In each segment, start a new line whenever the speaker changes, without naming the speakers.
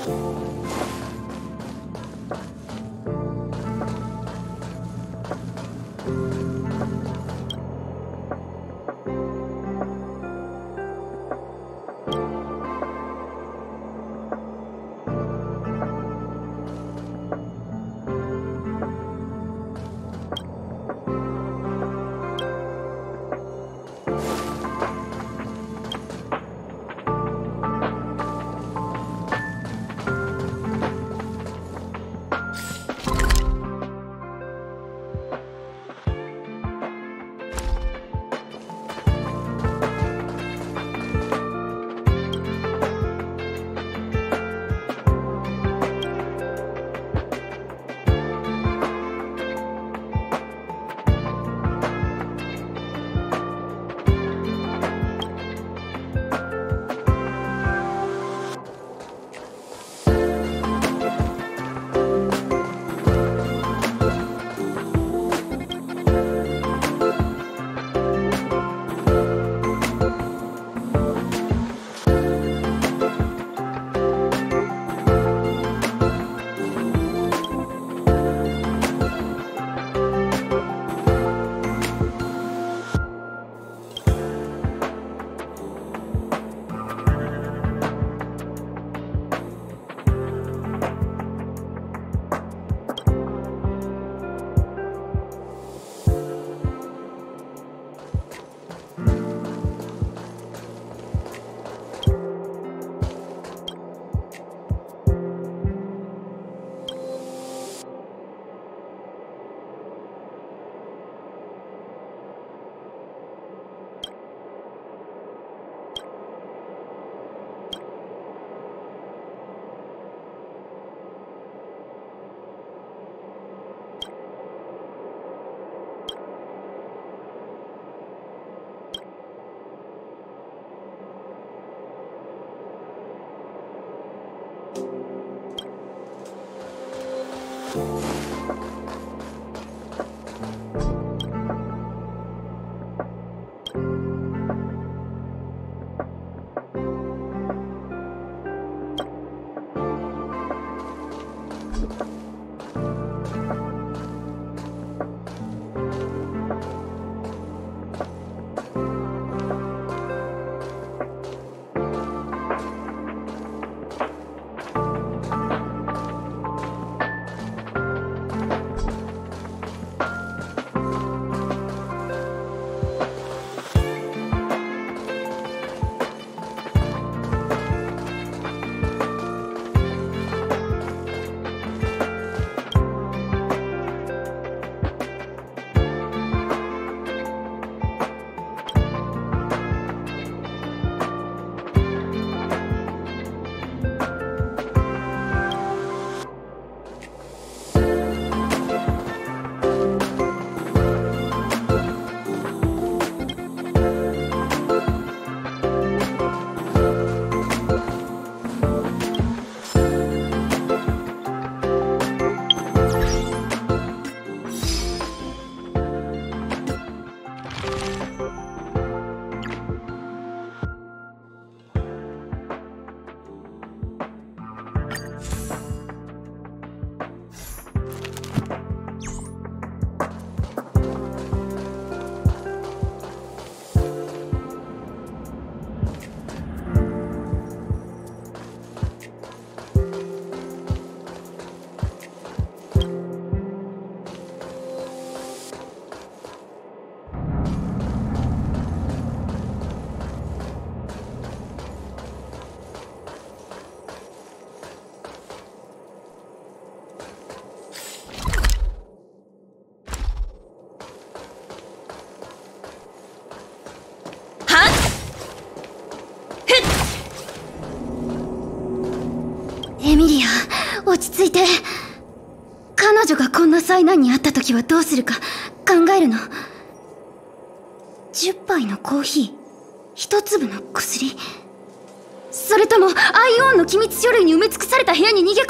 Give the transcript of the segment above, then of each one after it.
エミリア、落ち着いて。彼女がこんな災難にあった時はどうするか考えるの。10杯のコーヒー、1粒の薬、それともアイオンの機密書類に埋め尽くされた部屋に逃げ込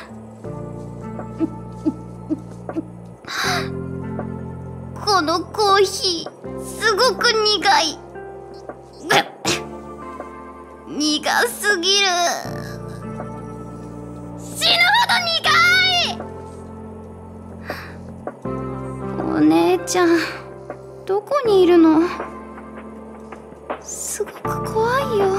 む？このコーヒーすごく苦い。苦すぎる。 死ぬほど苦い。お姉ちゃん、どこにいるの？すごく怖いよ。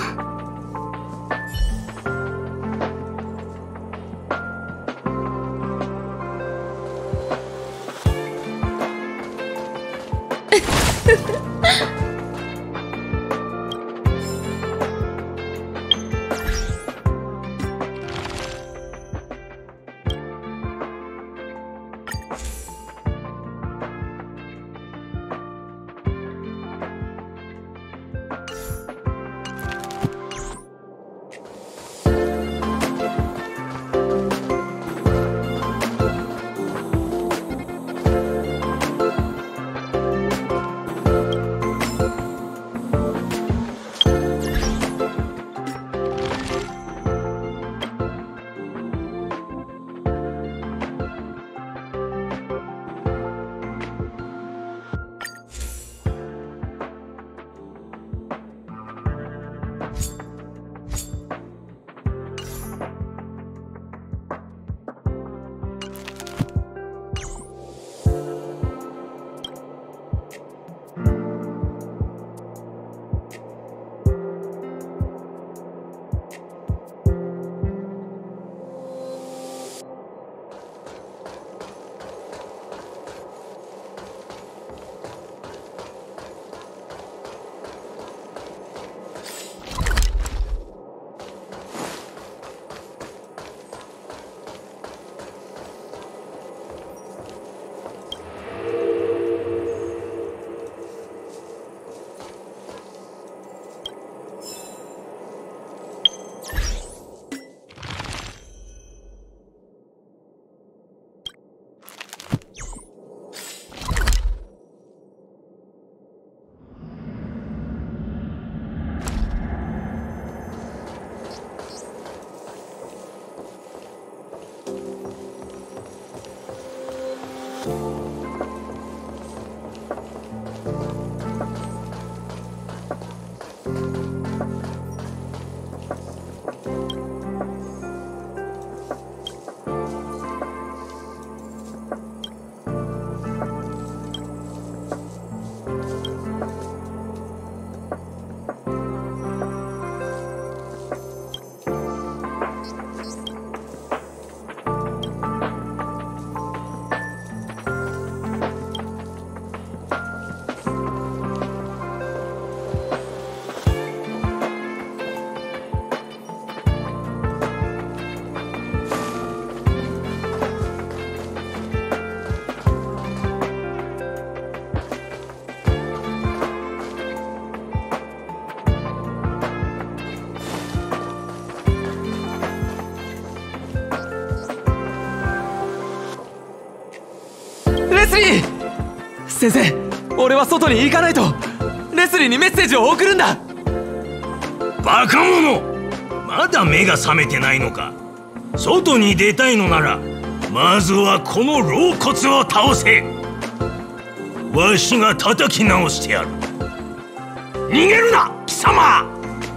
レスリー！先生、俺は外に行かないと。レスリーにメッセージを送るんだ。
バカ者！まだ目が覚めてないのか。外に出たいのならまずはこの老骨を倒せ。わしが叩き直してやる。逃げるな貴様！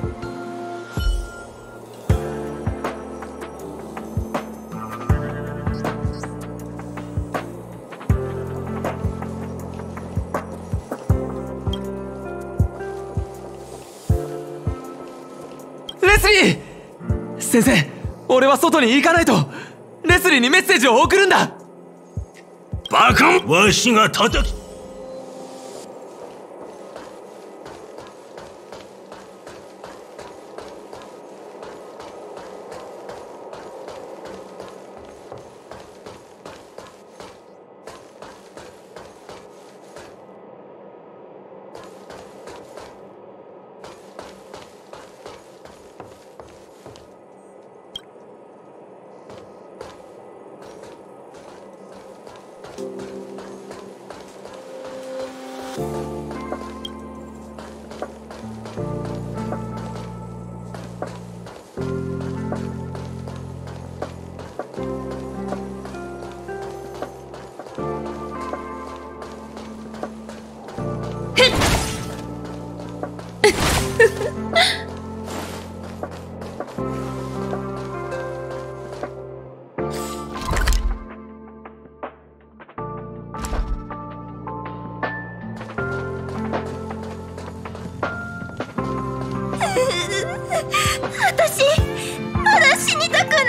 レスリー！先生、俺は外に行かないと。レスリーにメッセージを送るんだ。
バカ！わしが叩き…
私まだ死にたくない。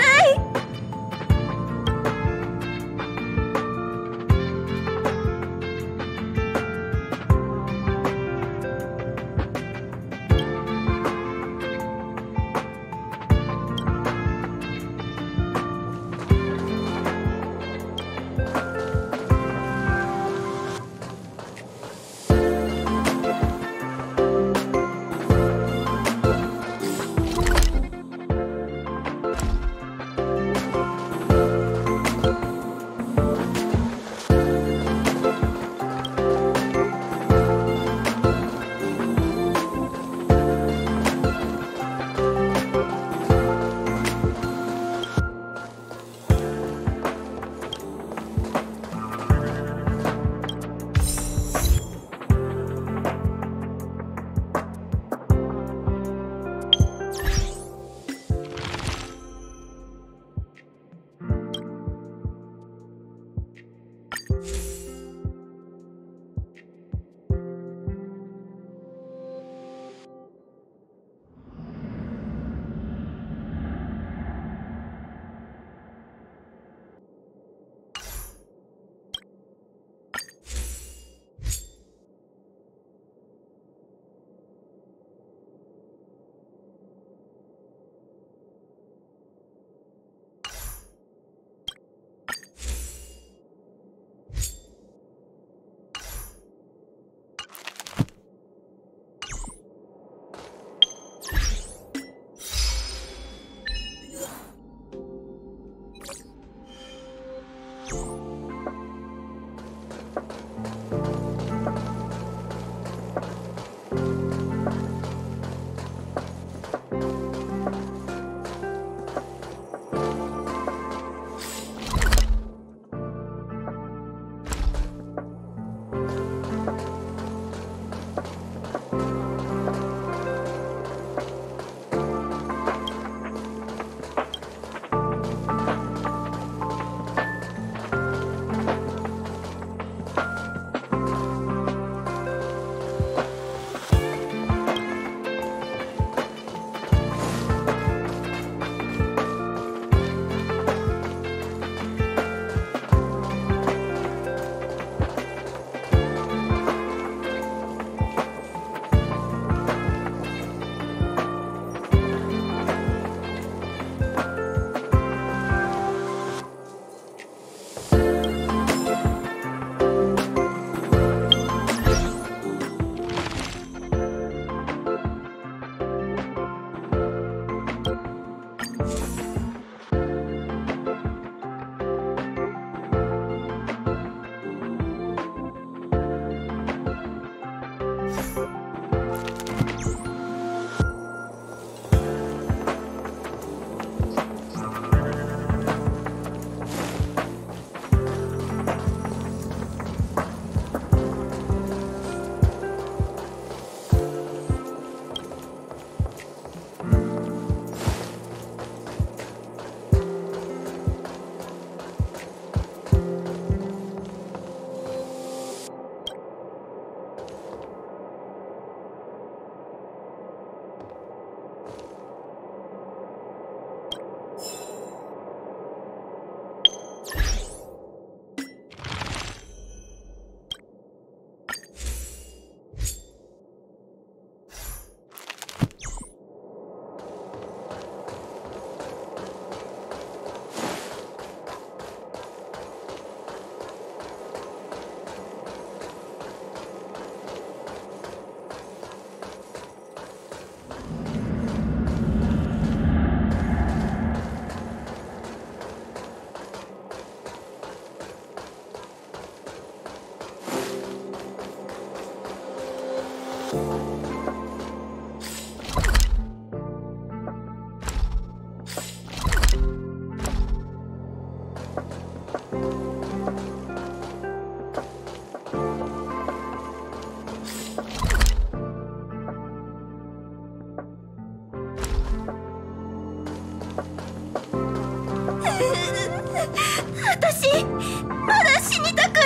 私まだ死にたくない。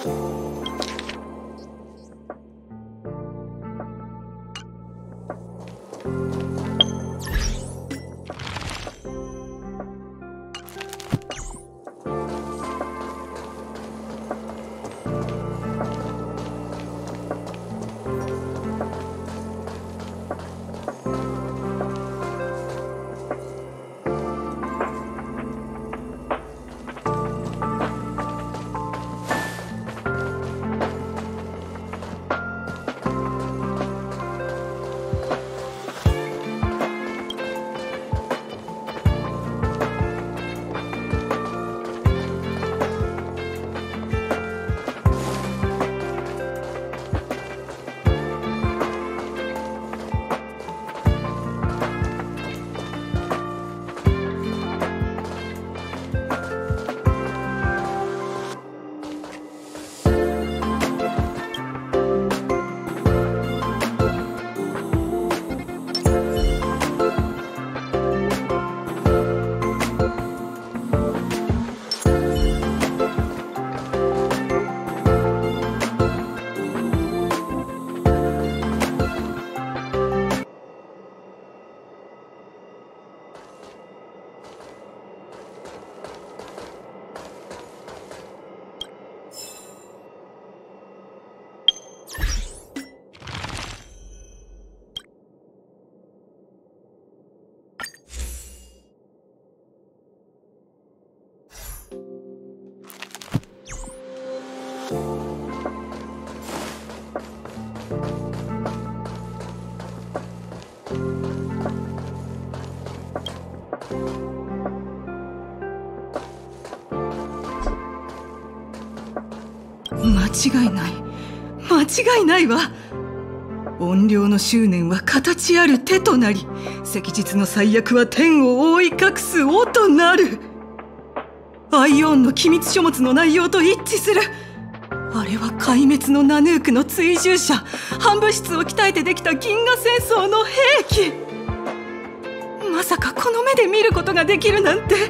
間違いないわ。怨霊の執念は形ある手となり、昔日の災厄は天を覆い隠す尾となる。アイオンの機密書物の内容と一致する。あれは壊滅のナヌークの追従者、反物質を鍛えてできた銀河戦争の兵器。まさかこの目で見ることができるなんて。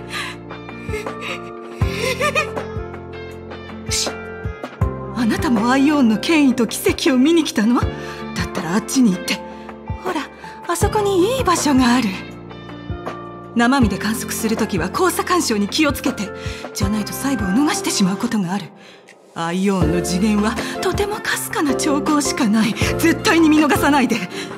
あなたもアイオンの権威と奇跡を見に来たの？だったらあっちに行って。ほら、あそこにいい場所がある。生身で観測するときは交差干渉に気をつけて。じゃないと細部を逃してしまうことがある。アイオンの次元はとてもかすかな兆候しかない。絶対に見逃さないで。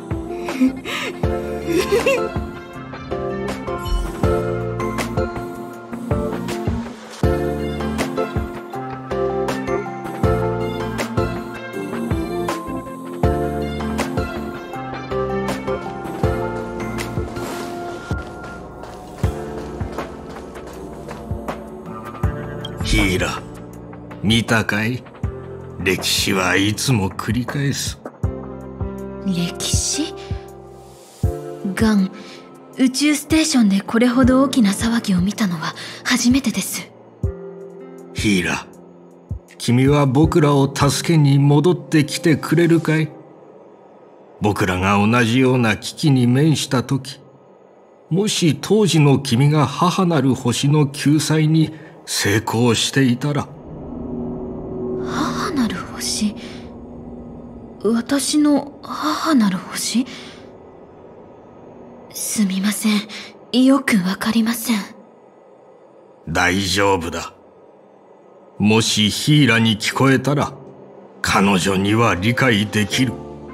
ヒーラ、見たかい？歴史はいつも繰り返す。
歴史？ガン、宇宙ステーションでこれほど大きな騒ぎを見たのは初めてです。
ヒーラ、君は僕らを助けに戻ってきてくれるかい？僕らが同じような危機に面したとき、もし当時の君が母なる星の救済に成功していたら。
母なる星？私の母なる星？すみません。よくわかりません。
大丈夫だ。もしヒーラに聞こえたら、彼女には理解できる。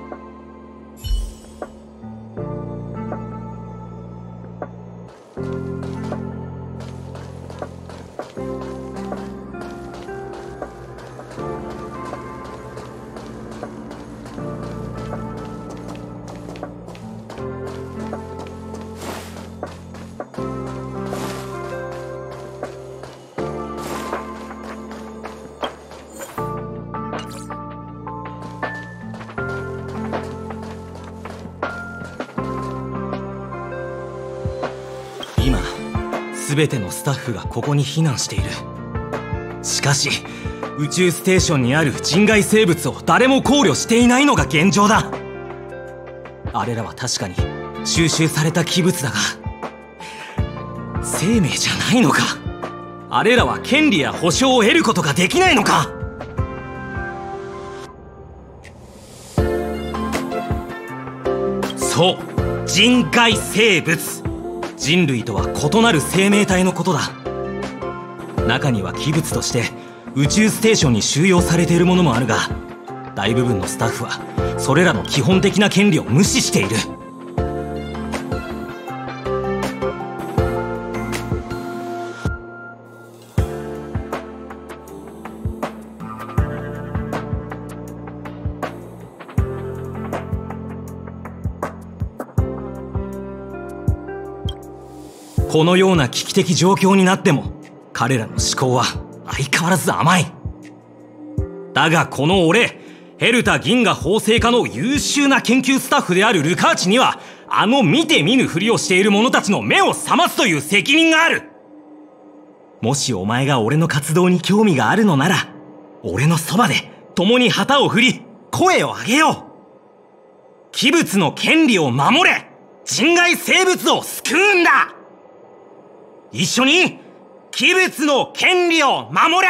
全てのスタッフがここに避難している。しかし宇宙ステーションにある人外生物を誰も考慮していないのが現状だ。あれらは確かに収集された器物だが、生命じゃないのか？あれらは権利や保証を得ることができないのか？ そう、人外生物。人類とは異なる生命体のことだ。中には器物として宇宙ステーションに収容されているものもあるが、大部分のスタッフはそれらの基本的な権利を無視している。このような危機的状況になっても彼らの思考は相変わらず甘い。だがこの俺、ヘルタ銀河法制科の優秀な研究スタッフであるルカーチには、あの見て見ぬふりをしている者たちの目を覚ますという責任がある。もしお前が俺の活動に興味があるのなら、俺のそばで共に旗を振り声を上げよう。器物の権利を守れ、人外生物を救うんだ。一緒に器物の権利を守れ。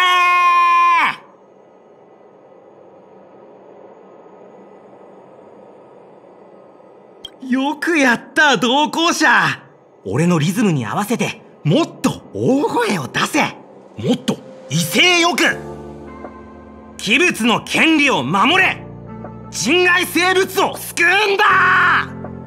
よくやった同行者。俺のリズムに合わせてもっと大声を出せ。もっと威勢よく。器物の権利を守れ、人外生物を救うんだ。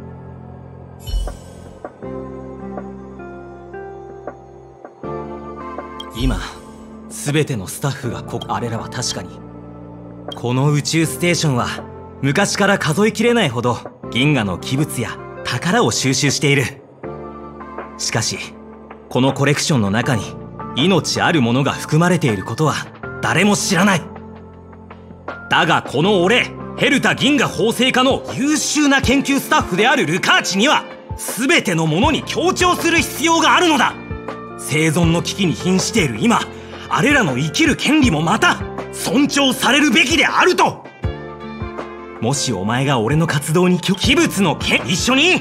今全てのスタッフがあれらは確かに、この宇宙ステーションは昔から数えきれないほど銀河の器物や宝を収集している。しかしこのコレクションの中に命あるものが含まれていることは誰も知らない。だがこの俺、ヘルタ銀河法制科の優秀な研究スタッフであるルカーチには、全てのものに強調する必要があるのだ。生存の危機に瀕している今、あれらの生きる権利もまた尊重されるべきであると。もしお前が俺の活動に器物の一緒に。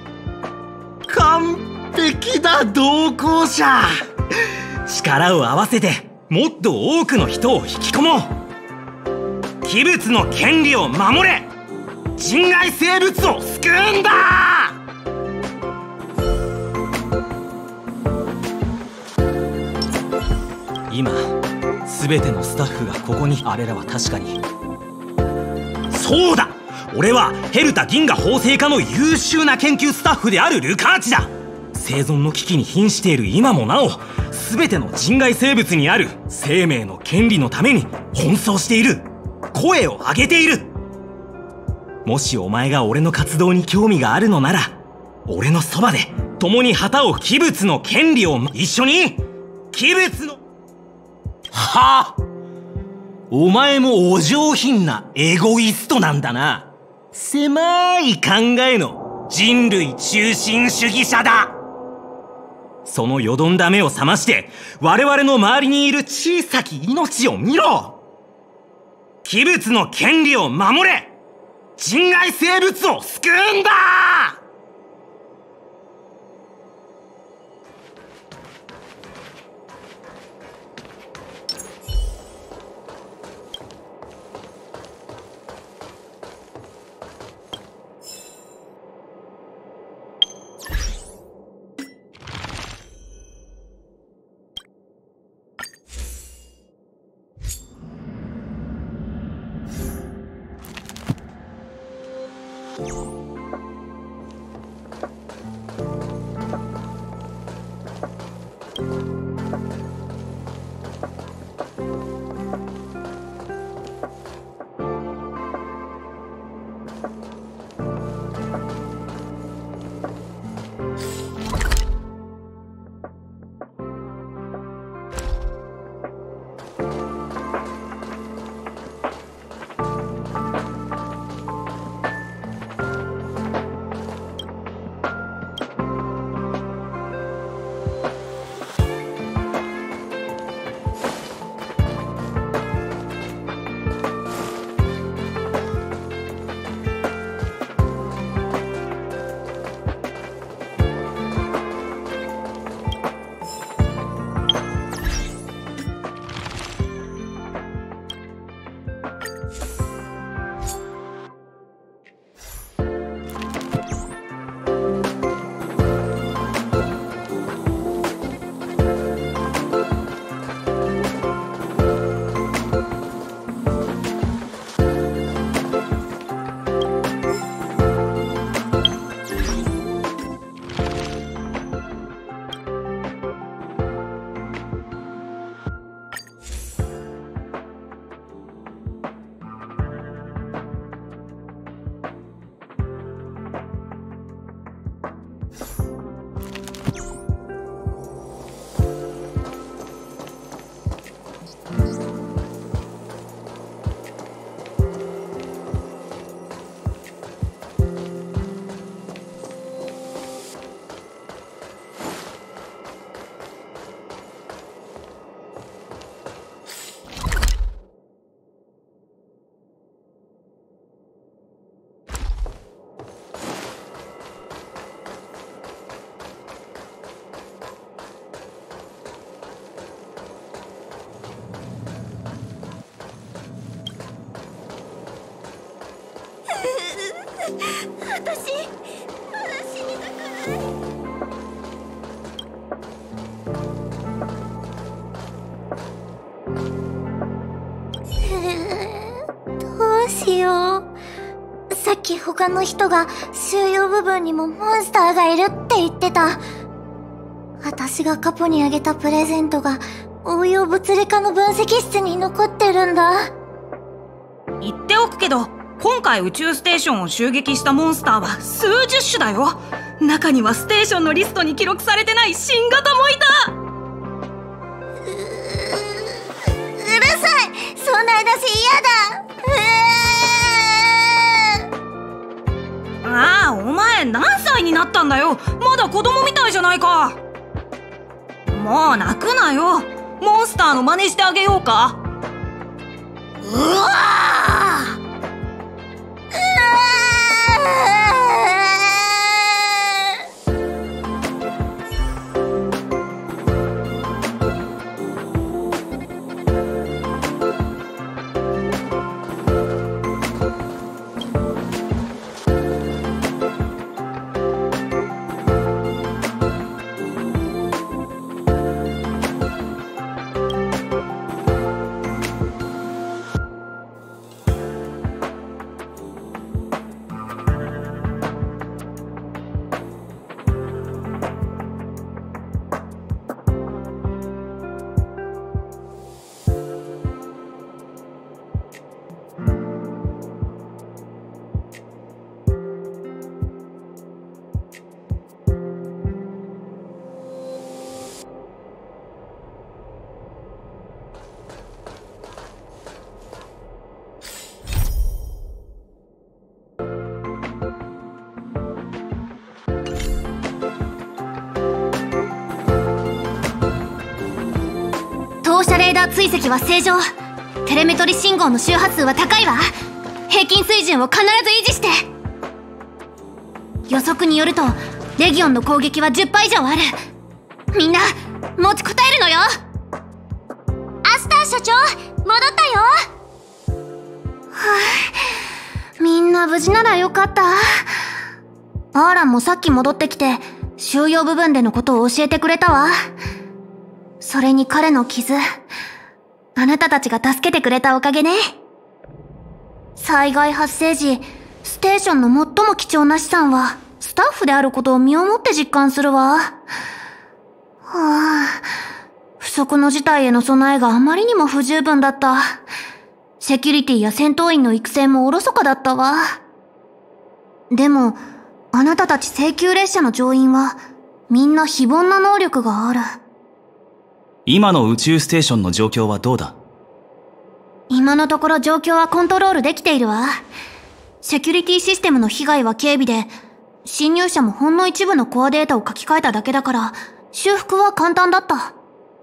完璧だ同行者。力を合わせてもっと多くの人を引き込もう。器物の権利を守れ、人外生物を救うんだ。今全てのスタッフがここに。あれらは確かに。そうだ、俺はヘルタ銀河法制科の優秀な研究スタッフであるルカーチだ。生存の危機に瀕している今もなお、全ての人外生物にある生命の権利のために奔走している。声を上げている。もしお前が俺の活動に興味があるのなら、俺のそばで共に旗を。器物の権利を一緒に。器物の。はあ、お前もお上品なエゴイストなんだな。狭い考えの人類中心主義者だ。そのよどんだ目を覚まして我々の周りにいる小さき命を見ろ。器物の権利を守れ、人外生物を救うんだ。
私まだ死にたくない。どうしよう。さっき他の人が収容部分にもモンスターがいるって言ってた。私がカポにあげたプレゼントが応用物理科の分析室に残ってるんだ。
言っておくけど、今回宇宙ステーションを襲撃したモンスターは数十種だよ。中にはステーションのリストに記録されてない新型もいた。
うるさい、そんな話嫌だ。
ああ、お前何歳になったんだよ。まだ子供みたいじゃないか。もう泣くなよ。モンスターの真似してあげようか。
うわー、放射レーダー追跡は正常。テレメトリ信号の周波数は高いわ。平均水準を必ず維持して。予測によるとレギオンの攻撃は10倍以上ある。みんな持ちこたえるのよ。アスター社長、戻ったよ。はあ、みんな無事ならよかった。アーランもさっき戻ってきて収容部分でのことを教えてくれたわ。それに彼の傷、あなたたちが助けてくれたおかげね。災害発生時、ステーションの最も貴重な資産はスタッフであることを身をもって実感するわ。はあ、不測の事態への備えがあまりにも不十分だった。セキュリティや戦闘員の育成もおろそかだったわ。でも、あなたたち請求列車の乗員はみんな非凡な能力がある。
今の宇宙ステーションの状況はどうだ？
今のところ状況はコントロールできているわ。セキュリティシステムの被害は軽微で、侵入者もほんの一部のコアデータを書き換えただけだから、修復は簡単だった。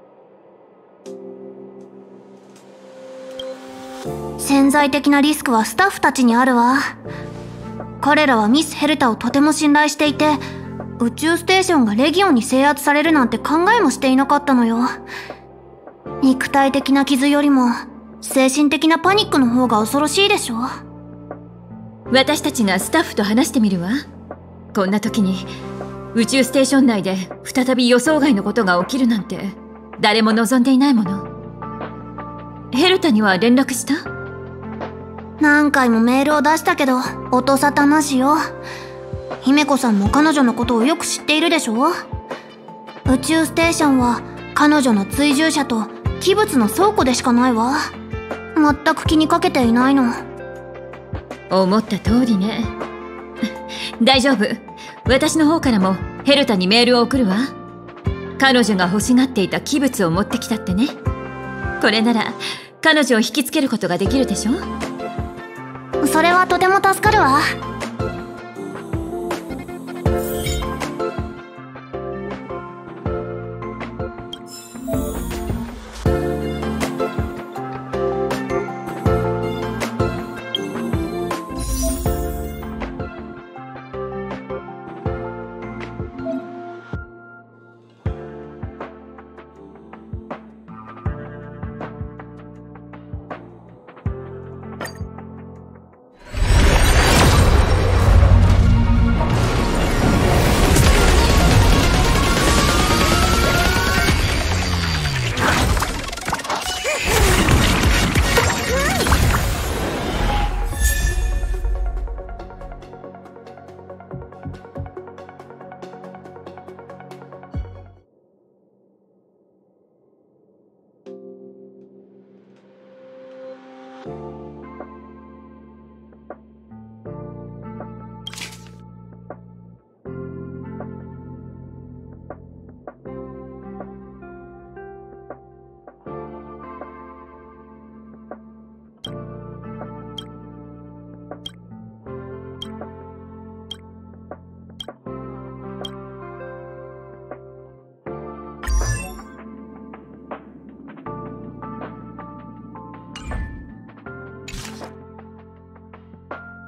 潜在的なリスクはスタッフたちにあるわ。彼らはミス・ヘルタをとても信頼していて、宇宙ステーションがレギオンに制圧されるなんて考えもしていなかったのよ。肉体的な傷よりも精神的なパニックの方が恐ろしいでしょ。
私たちがスタッフと話してみるわ。こんな時に宇宙ステーション内で再び予想外のことが起きるなんて誰も望んでいないもの。ヘルタには連絡した？
何回もメールを出したけど音沙汰なしよ。姫子さんも彼女のことをよく知っているでしょ。宇宙ステーションは彼女の追従者と器物の倉庫でしかないわ。全く気にかけていないの。
思った通りね。大丈夫。私の方からもヘルタにメールを送るわ。彼女が欲しがっていた器物を持ってきたってね。これなら彼女を引きつけることができるでしょ。
それはとても助かるわ。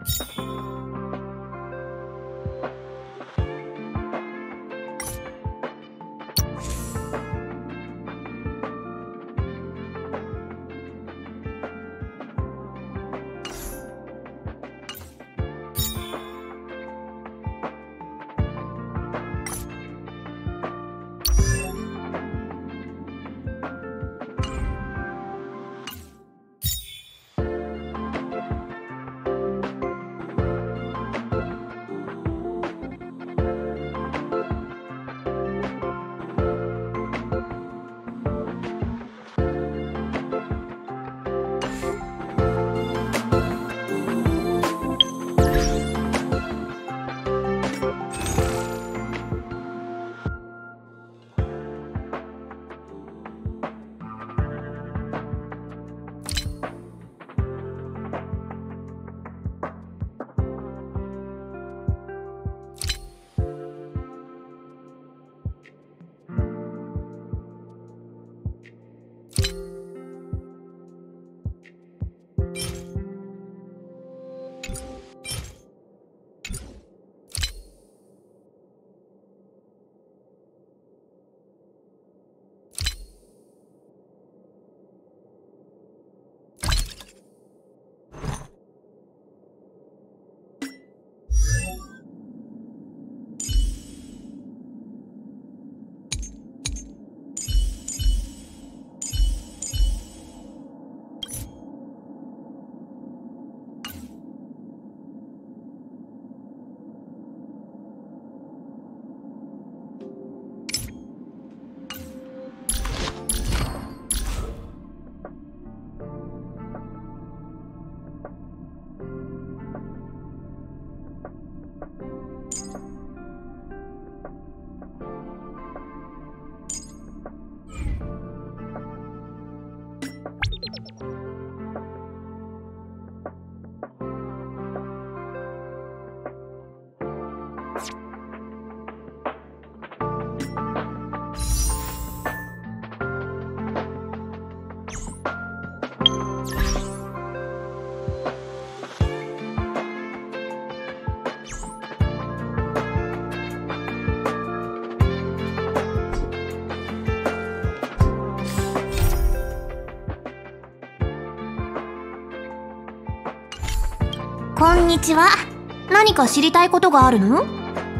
こんにちは。何か知りたいことがあるの？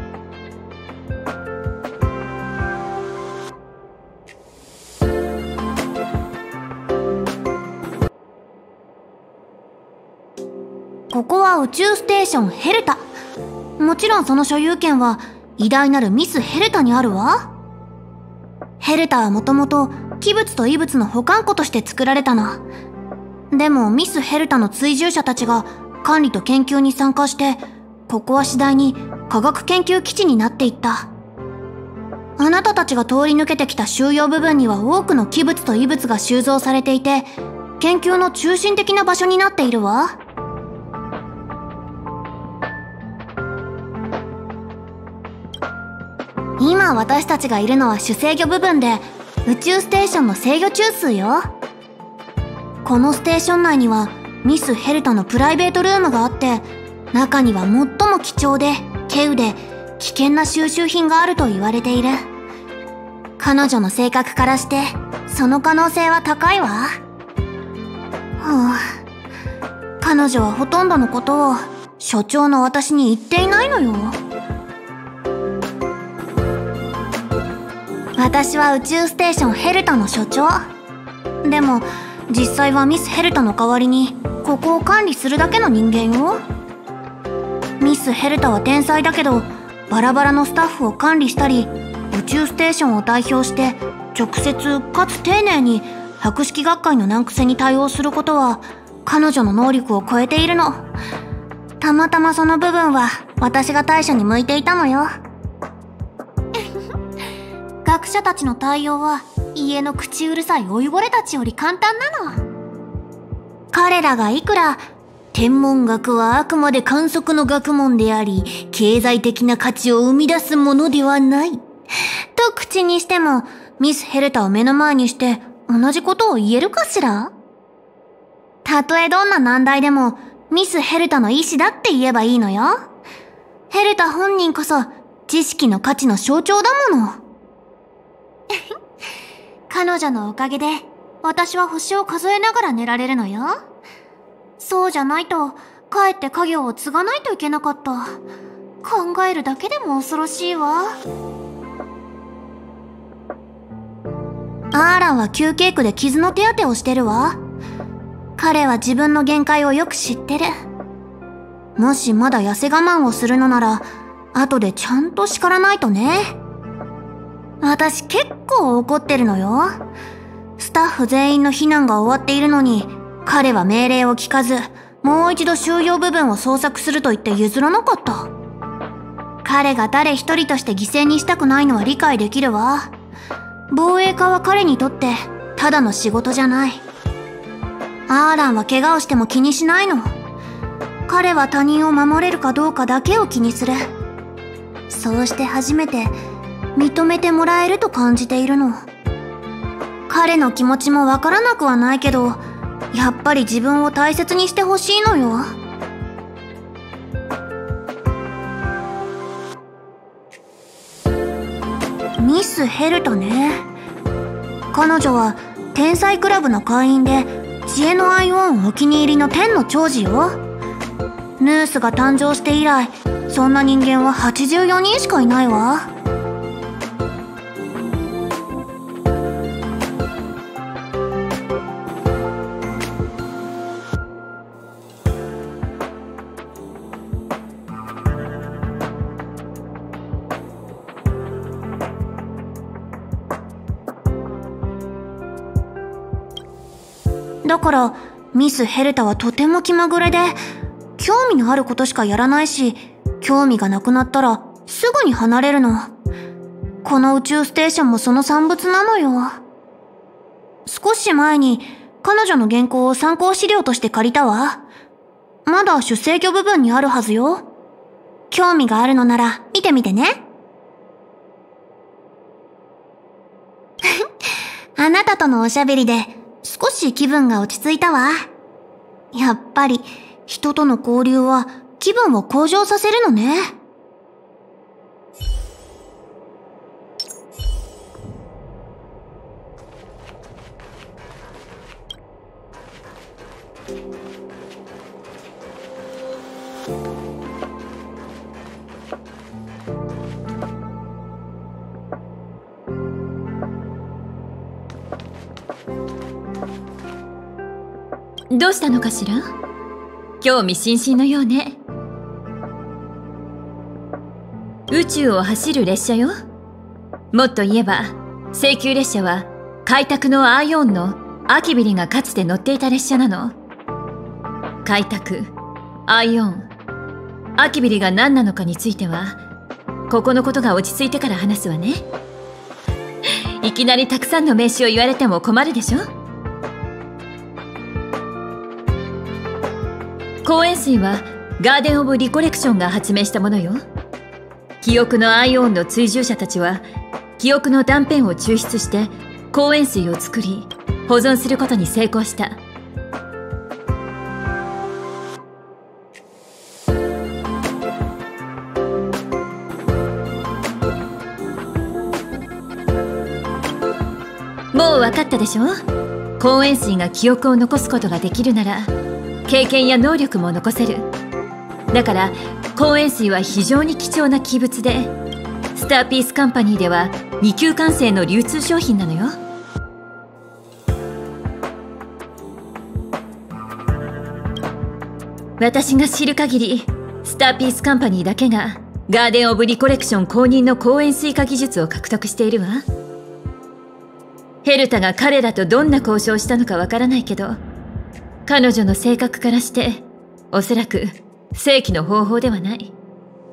ここは宇宙ステーションヘルタ。もちろんその所有権は偉大なるミス・ヘルタにあるわ。ヘルタはもともと器物と異物の保管庫として作られたの。でもミス・ヘルタの追従者たちが管理と研究に参加して、ここは次第に科学研究基地になっていった。あなたたちが通り抜けてきた収容部分には多くの器物と異物が収蔵されていて、研究の中心的な場所になっているわ。今私たちがいるのは主制御部分で、宇宙ステーションの制御中枢よ。このステーション内にはミス・ヘルタのプライベートルームがあって、中には最も貴重で稀有で危険な収集品があると言われている。彼女の性格からしてその可能性は高いわ。彼女はほとんどのことを所長の私に言っていないのよ。私は宇宙ステーションヘルタの所長。でも実際はミス・ヘルタの代わりにここを管理するだけの人間よ。ミス・ヘルタは天才だけど、バラバラのスタッフを管理したり、宇宙ステーションを代表して直接かつ丁寧に博識学会の難癖に対応することは彼女の能力を超えているの。たまたまその部分は私が対処に向いていたのよ。学者たちの対応は家の口うるさい老いぼれたちより簡単なの。彼らがいくら天文学はあくまで観測の学問であり、経済的な価値を生み出すものではないと口にしても、ミス・ヘルタを目の前にして同じことを言えるかしら？たとえどんな難題でもミス・ヘルタの意志だって言えばいいのよ。ヘルタ本人こそ知識の価値の象徴だもの。彼女のおかげで私は星を数えながら寝られるのよ。そうじゃないとかえって家業を継がないといけなかった。考えるだけでも恐ろしいわ。アーランは休憩区で傷の手当てをしてるわ。彼は自分の限界をよく知ってる。もしまだ痩せ我慢をするのなら、後でちゃんと叱らないとね。私結構怒ってるのよ。スタッフ全員の避難が終わっているのに、彼は命令を聞かず、もう一度収容部分を捜索すると言って譲らなかった。彼が誰一人として犠牲にしたくないのは理解できるわ。防衛課は彼にとってただの仕事じゃない。アーランは怪我をしても気にしないの。彼は他人を守れるかどうかだけを気にする。そうして初めて認めてもらえると感じているの。彼の気持ちもわからなくはないけど、やっぱり自分を大切にしてほしいのよ。ミス・ヘルタね。彼女は天才クラブの会員で、知恵のアイオンお気に入りの天の長寿よ。ヌースが誕生して以来、そんな人間は84人しかいないわ。だからミス・ヘルタはとても気まぐれで、興味のあることしかやらないし、興味がなくなったらすぐに離れるの。この宇宙ステーションもその産物なのよ。少し前に彼女の原稿を参考資料として借りたわ。まだ主制御部分にあるはずよ。興味があるのなら見てみてね。あなたとのおしゃべりで少し気分が落ち着いたわ。やっぱり人との交流は気分を向上させるのね。
どうしたのかしら？興味津々のようね。宇宙を走る列車よ。もっと言えば星球列車は開拓のアイオンのアキビリがかつて乗っていた列車なの。開拓、アイオン、アキビリが何なのかについてはここのことが落ち着いてから話すわね。いきなりたくさんの名詞を言われても困るでしょ。光塩水はガーデン・オブ・リコレクションが発明したものよ。記憶のアイオンの追従者たちは記憶の断片を抽出して光塩水を作り保存することに成功した。もう分かったでしょ。光塩水が記憶を残すことができるなら経験や能力も残せる。だから光塩水は非常に貴重な器物で、スターピースカンパニーでは2級完成の流通商品なのよ。私が知る限りスターピースカンパニーだけがガーデン・オブ・リコレクション公認の光塩水化技術を獲得しているわ。ヘルタが彼らとどんな交渉をしたのかわからないけど、彼女の性格からしておそらく正規の方法ではない。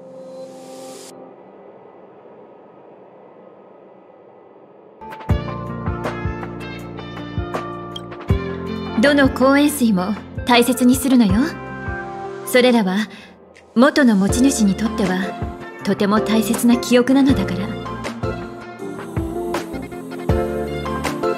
どの光塩水も大切にするのよ。それらは元の持ち主にとってはとても大切な記憶なのだから。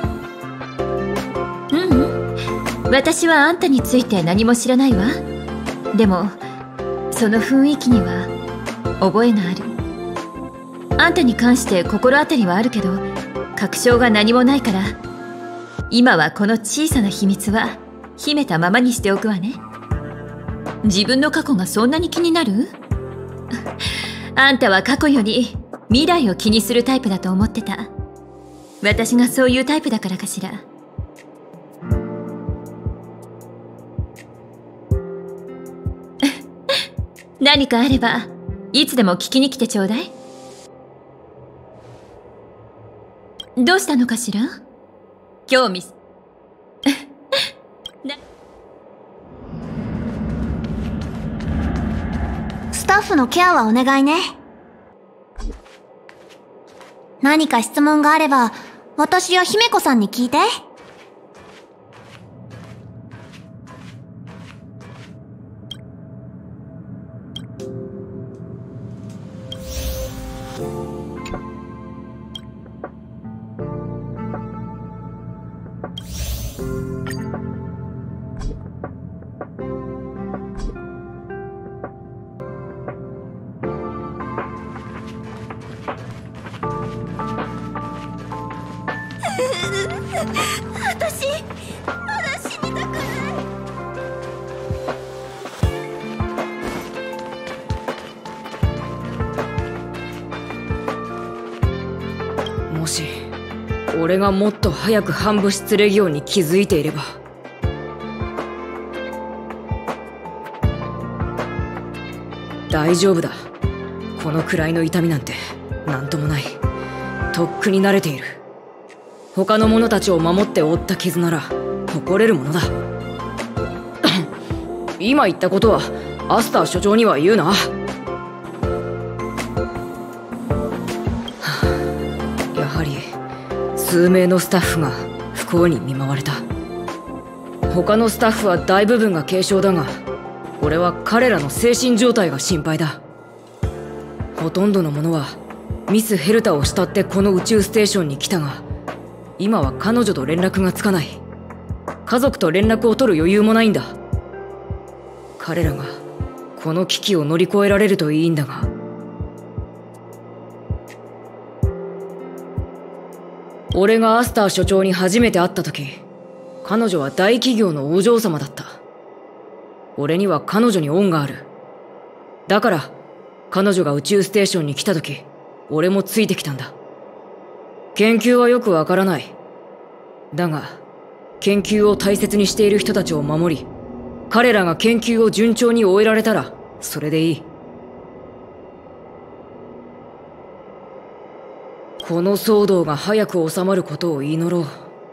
私はあんたについて何も知らないわ。 でもその雰囲気には覚えがある。あんたに関して心当たりはあるけど確証が何もないから、今はこの小さな秘密は秘めたままにしておくわね。自分の過去がそんなに気になる？あんたは過去より未来を気にするタイプだと思ってた。私がそういうタイプだからかしら。何かあればいつでも聞きに来てちょうだい。どうしたのかしら？興味
スタッフのケアはお願いね。何か質問があれば私や姫子さんに聞いて。
私まだ死にたくない。
もし俺がもっと早く反物質レギオンに気づいていれば。大丈夫だ。このくらいの痛みなんてなんともない。とっくに慣れている。他の者たちを守って負った傷なら誇れるものだ。今言ったことはアスター所長には言うな。やはり数名のスタッフが不幸に見舞われた。他のスタッフは大部分が軽傷だが、俺は彼らの精神状態が心配だ。ほとんどの者はミス・ヘルタを慕ってこの宇宙ステーションに来たが、今は彼女と連絡がつかない。家族と連絡を取る余裕もないんだ。彼らがこの危機を乗り越えられるといいんだが。俺がアスター所長に初めて会った時、彼女は大企業のお嬢様だった。俺には彼女に恩がある。だから彼女が宇宙ステーションに来た時、俺もついてきたんだ。研究はよくわからない。だが研究を大切にしている人たちを守り、彼らが研究を順調に終えられたらそれでいい。この騒動が早く収まることを祈ろう。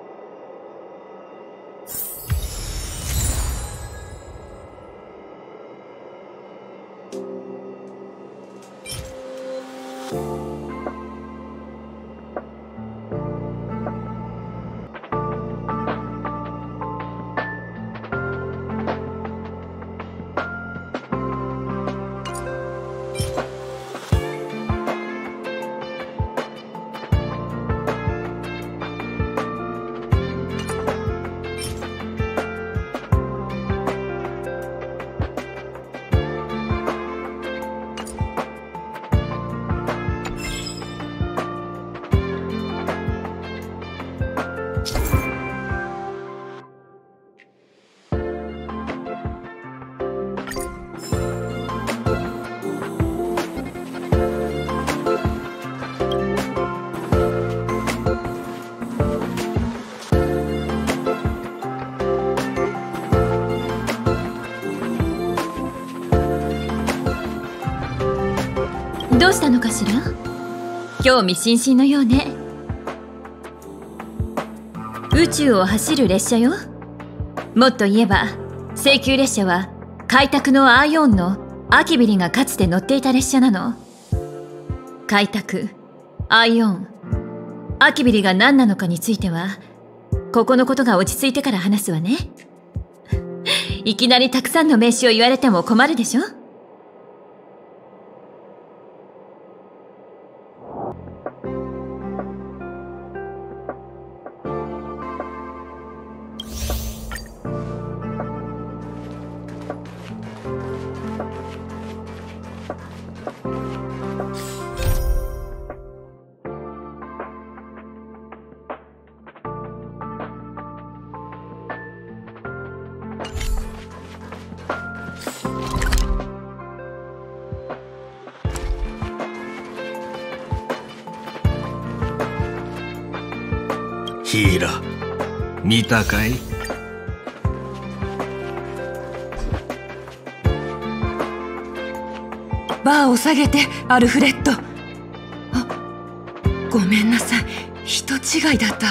どうしたのかしら？興味津々のようね。宇宙を走る列車よ。もっと言えば星球列車は開拓のアイオンのアキビリがかつて乗っていた列車なの。開拓、アイオン、アキビリが何なのかについてはここのことが落ち着いてから話すわね。いきなりたくさんの名詞を言われても困るでしょ。
ヒーラ見たかい？
バーを下げて、アルフレッド。あ、ごめんなさい。人違いだったわ。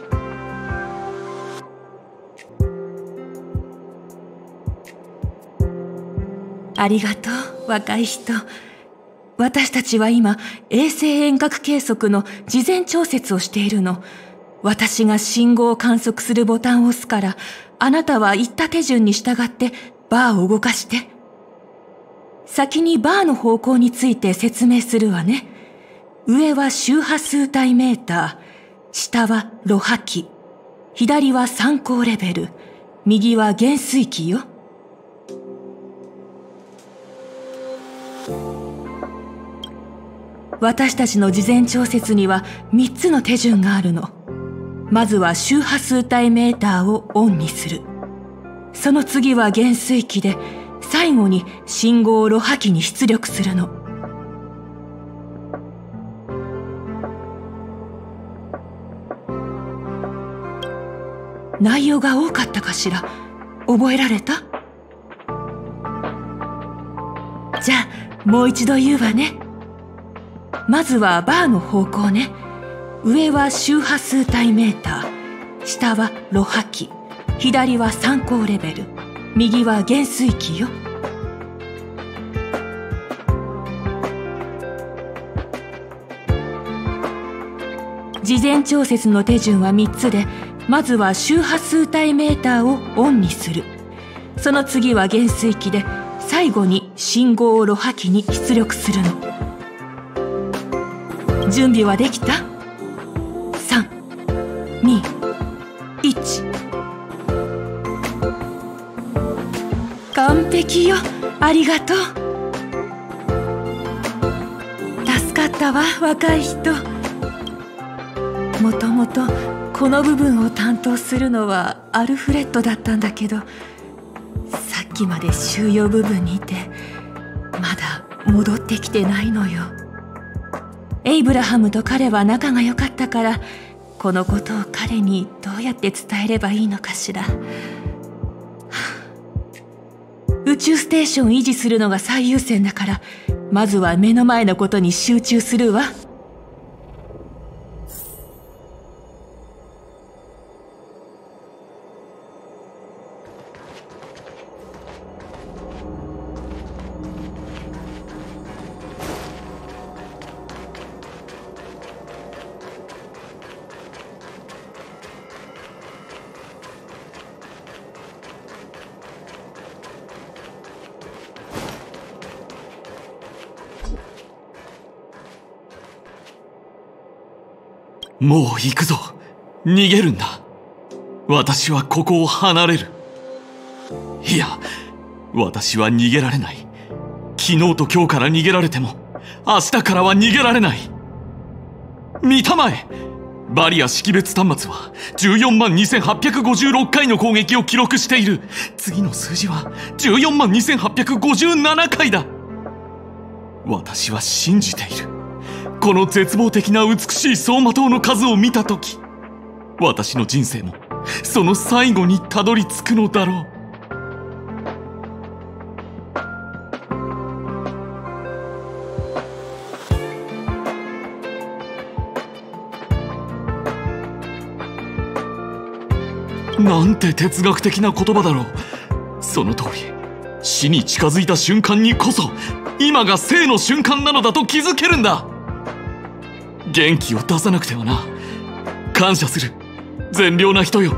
ありがとう、若い人。私たちは今、衛星遠隔計測の事前調節をしているの。私が信号を観測するボタンを押すから、あなたは言った手順に従ってバーを動かして。先にバーの方向について説明するわね。上は周波数帯メーター、下はロ波器、左は参考レベル、右は減衰器よ。私たちの事前調節には3つの手順があるの。まずは周波数帯メーターをオンにする。その次は減衰器で、最後に信号をロ波器に出力するの。内容が多かったかしら？覚えられた？じゃあ、もう一度言うわね。まずはバーの方向ね。上は周波数帯メーター、下はロ波器、左は参考レベル、右は減衰器よ。事前調節の手順は3つで、まずは周波数帯メーターをオンにする。その次は減衰器で、最後に信号をロ波器に出力するの。準備はできた？ 3、2、1。完璧よ。ありがとう。助かったわ、若い人。もともとこの部分を担当するのはアルフレッドだったんだけど、さっきまで収容部分にいて、まだ戻ってきてないのよ。エイブラハムと彼は仲が良かったから、このことを彼にどうやって伝えればいいのかしら。宇宙ステーションを維持するのが最優先だから、まずは目の前のことに集中するわ。
もう行くぞ。逃げるんだ。私はここを離れる。いや、私は逃げられない。昨日と今日から逃げられても、明日からは逃げられない。見たまえ。バリア識別端末は142,856回の攻撃を記録している。次の数字は142,857回だ。私は信じている。この絶望的な美しい走馬灯の数を見たとき、私の人生もその最後にたどり着くのだろう。なんて哲学的な言葉だろう。その通り、死に近づいた瞬間にこそ今が生の瞬間なのだと気づけるんだ。元気を出さなくてはな。感謝する、善良な人よ。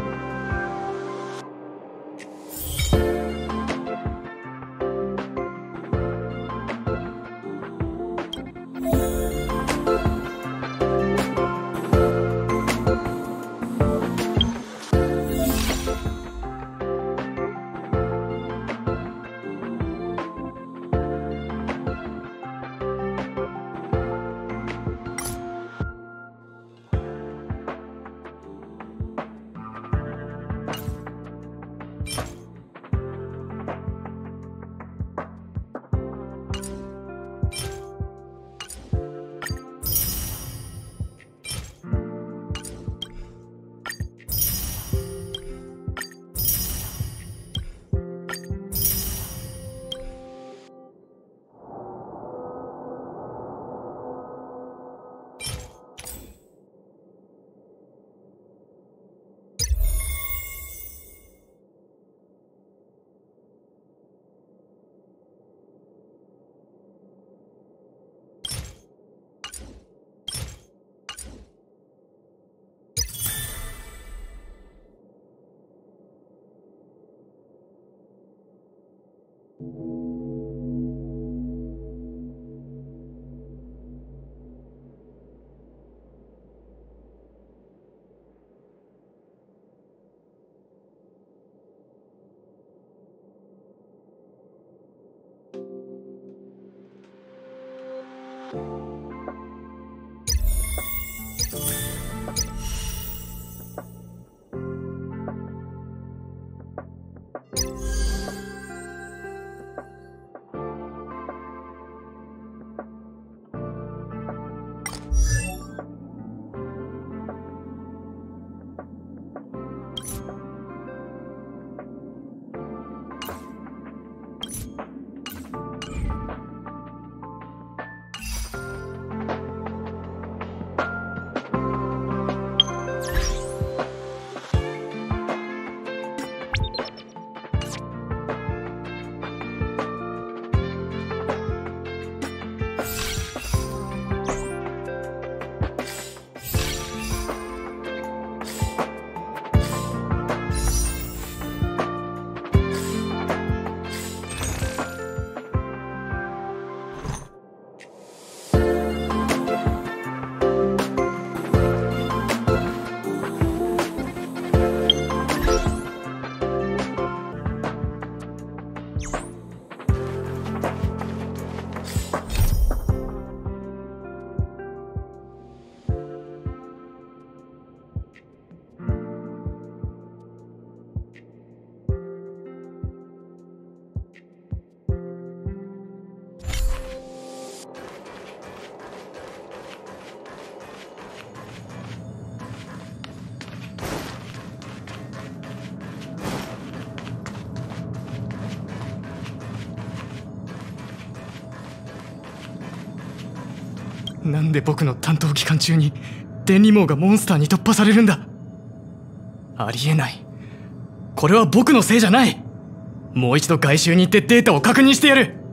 なんで僕の担当期間中に電離網がモンスターに突破されるんだ。ありえない。これは僕のせいじゃない。もう一度外周に行ってデータを確認してやる。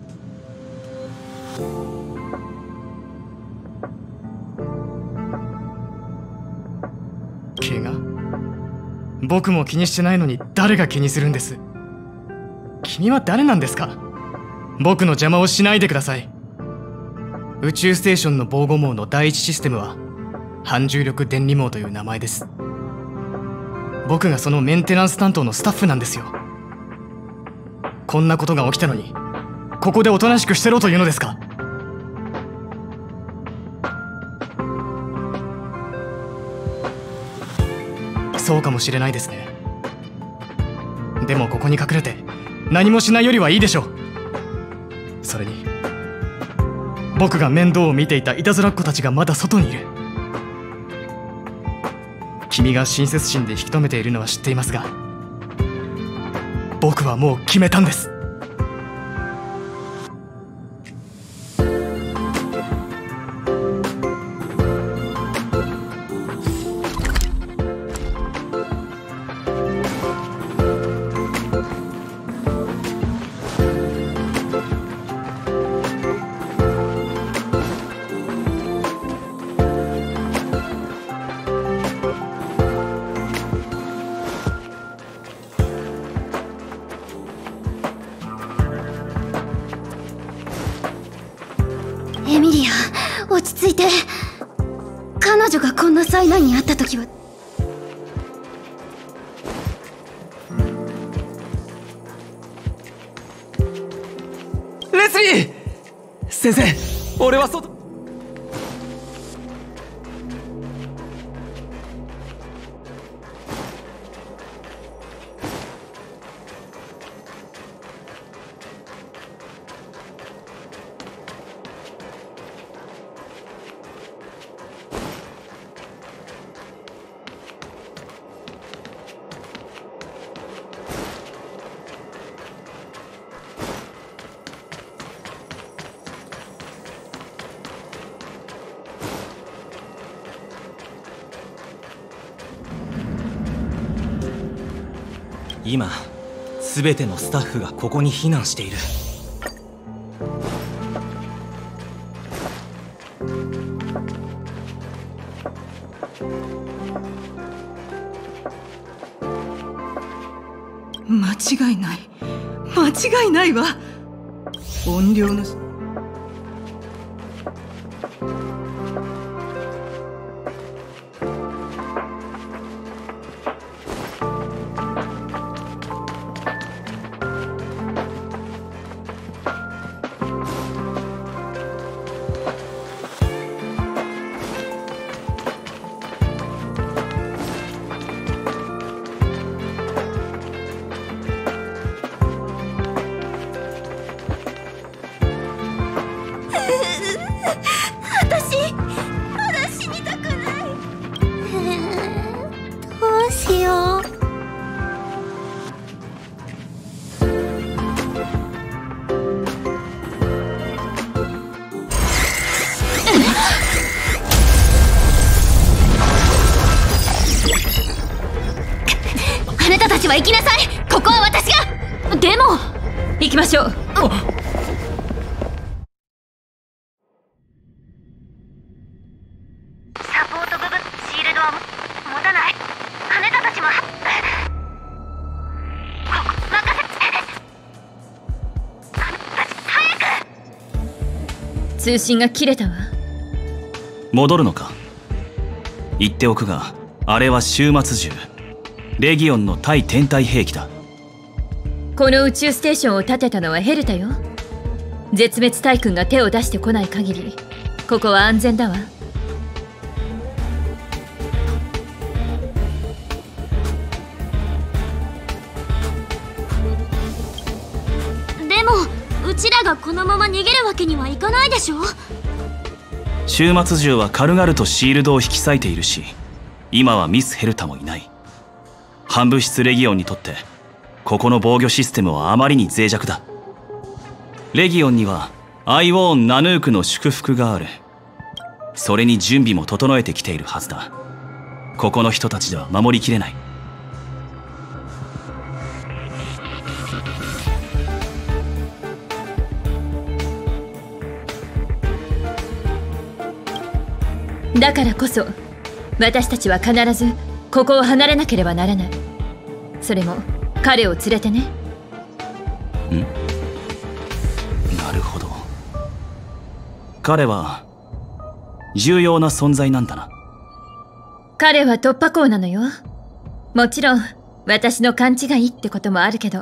怪我？僕も気にしてないのに誰が気にするんです？君は誰なんですか？僕の邪魔をしないでください。宇宙ステーションの防護網の第一システムは反重力電離網という名前です。僕がそのメンテナンス担当のスタッフなんですよ。こんなことが起きたのにここでおとなしくしてろというのですか？そうかもしれないですね。でもここに隠れて何もしないよりはいいでしょう。それに僕が面倒を見ていたいたずらっ子たちがまだ外にいる。君が親切心で引き止めているのは知っていますが、僕はもう決めたんです。
エミリア、落ち着いて。彼女がこんな災難にあった時は。
レスリー先生、俺は外。
今全てのスタッフがここに避難している。
間違いない。 間違いないわ。怨霊の
あなたたちは行きなさい。ここは私が。
でも行きましょう。
サポート部分シールドは持たない。あなたたちも任せ早く。
通信が切れたわ。
戻るのか。言っておくが、あれは終末銃、レギオンの対天体兵器だ。
この宇宙ステーションを建てたのはヘルタよ。絶滅大君が手を出してこない限りここは安全だわ。
でもうちらがこのまま逃げるわけにはいかないでしょ。
終末銃は軽々とシールドを引き裂いているし、今はミス・ヘルタもいない。反物質レギオンにとってここの防御システムはあまりに脆弱だ。レギオンにはアイウォーン・ナヌークの祝福がある。それに準備も整えてきているはずだ。ここの人たちでは守りきれない。
だからこそ私たちは必ずここを離れなければならない。それも彼を連れてね。
なるほど。彼は重要な存在なんだな。
彼は突破口なのよ。もちろん私の勘違いってこともあるけど。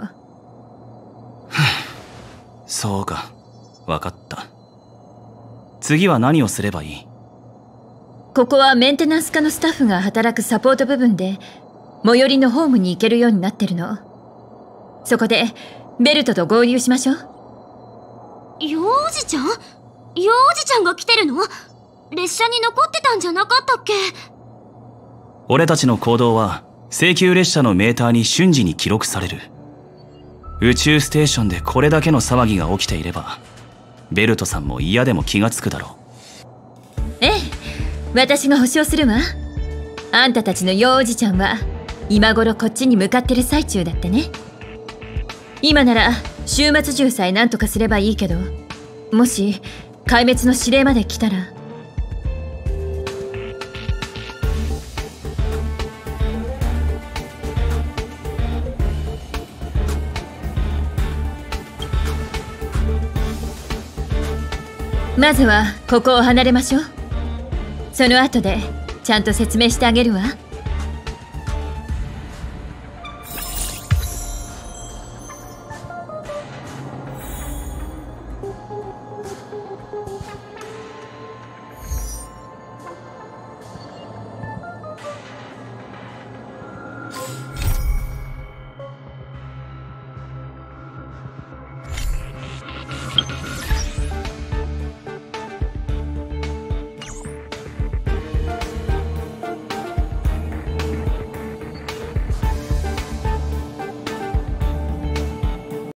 そうか、分かった。次は何をすればいい？
ここはメンテナンス課のスタッフが働くサポート部分で、最寄りのホームに行けるようになってるの。そこでベルトと合流しましょう。
幼児ちゃん？幼児ちゃんが来てるの？列車に残ってたんじゃなかったっけ？
俺たちの行動は請求列車のメーターに瞬時に記録される。宇宙ステーションでこれだけの騒ぎが起きていれば、ベルトさんも嫌でも気がつくだろう。
ええ、私が保証するわ。あんたたちの幼児ちゃんは今頃こっちに向かってる最中だってね。今なら終末銃さえ何とかすればいいけど、もし壊滅の指令まで来たら。まずはここを離れましょう。その後でちゃんと説明してあげるわ。